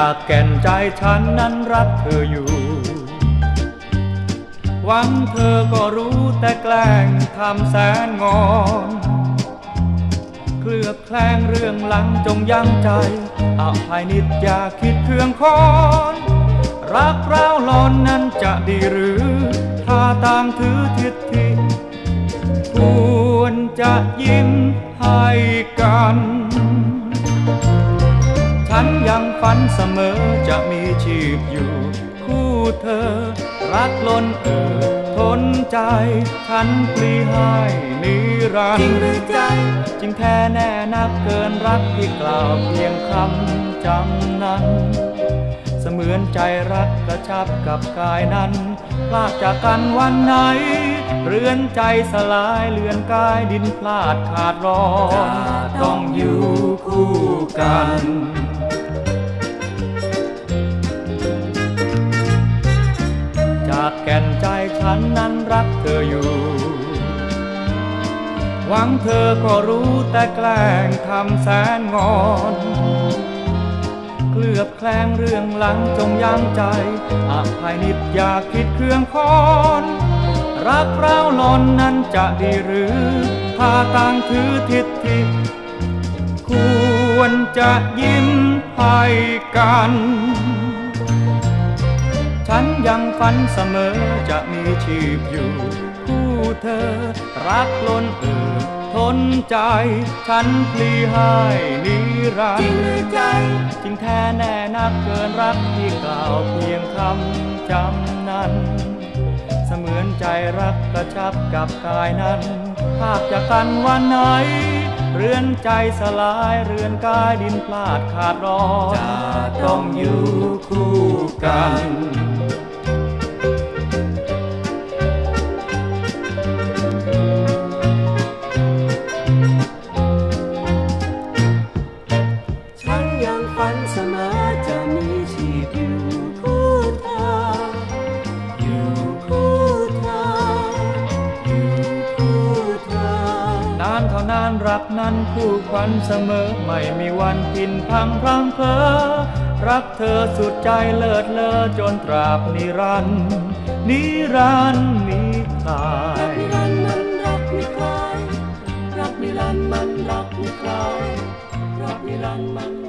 จากแก่นใจฉันนั้นรักเธออยู่หวังเธอก็รู้แต่แกล้งทำแสนงอนเคลือบแคลงเรื่องหลังจงยั้งใจอภัยนิดอย่าคิดเคืองคอนรักเราหลอนนั้นจะดีหรือถ้าต่างถือทิฏฐิควรจะยิ้มให้กันฉันยังฝันเสมอจะมีชีพอยู่คู่เธอรักล้นทนใจฉันปลีให้นิรันดร์จริงหรือใจจริงแท้แน่นักเกินรักที่กล่าวเพียงคำจำนั้นเสมือนใจรักกระชับกับกายนั้นพลากจากกันวันไหนเรือนใจสลายเลือนกายดินพลาดขาดร้อนต้องอยู่คู่กันจากแก่นใจฉันนั้นรักเธออยู่หวังเธอก็รู้แต่แกล้งทำแสนงอนเกลือบแคลงเรื่องหลังจงยั้งใจอภัยนิดอย่าคิดเคืองคอนรักเราหลอนนั้นจะดีหรือถ้าต่างถือทิฏฐิควรจะยิ้มให้กันฉันยังฝันเสมอจะมีชีพอยู่คู่เธอรักล้นทนใจฉันพลีให้นิรันดร์จริงหรือใจจริงแท้แน่นักเกินรักที่กล่าวเพียงคำจำนั้นเสมือนใจรักกระชับกับกายนั้นภาพจากกันวันไหนเรือนใจสลายเรือนกายดินพลาดขาดร้อนจะต้องอยู่คู่กันฉันยังฝันเสมอจะมีชีพอยู่คู่เธออยู่คู่เธออยู่คู่เธอนานเท่านานรักนั้นคู่ขวัญเสมอไม่มีวันผินพังพลังเพ้อรักเธอสุดใจเลิศเลอจนตราบนิรันดร์นิรันดร์มิคลายรักนิรันดร์มันรักไม่คลายรักนิรันดร์มันรักไม่คลายรักนิรันดร์มัน